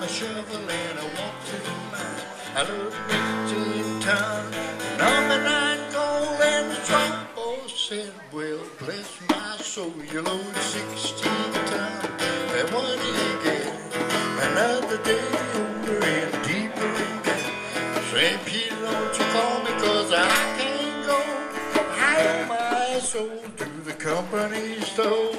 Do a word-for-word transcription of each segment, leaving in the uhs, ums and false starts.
shovel and I walk to the mine. I load eighteen ton, number nine gold, and the trombone said, well, bless my soul, you load sixteen ton. And what do you get? Another day older and deeper in debt. Saint Peter, don't you call me, cause I can't go. I owe my soul to the company store.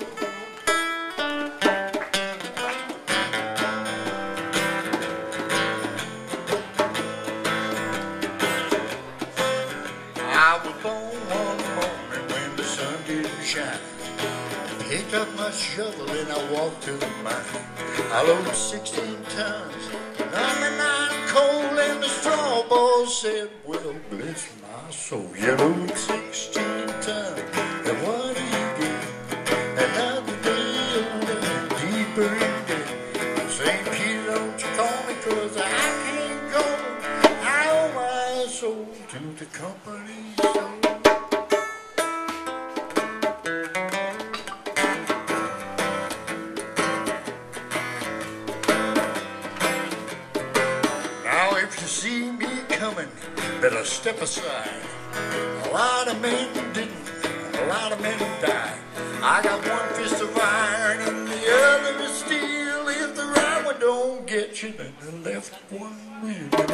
I was born one morning when the sun didn't shine. Picked up my shovel and I walked to the mine. I loaded sixteen tons, number nine coal, and the straw ball said, well, bless my soul, you load sixteen tons, and what do you get? Another day older and deeper in debt. Saint Peter, don't you call me, cause I can't go. I owe my soul to the company store. If you see me coming, better step aside. A lot of men didn't, a lot of men died. I got one fist of iron and the other is steel. If the right one don't get you, then the left one will.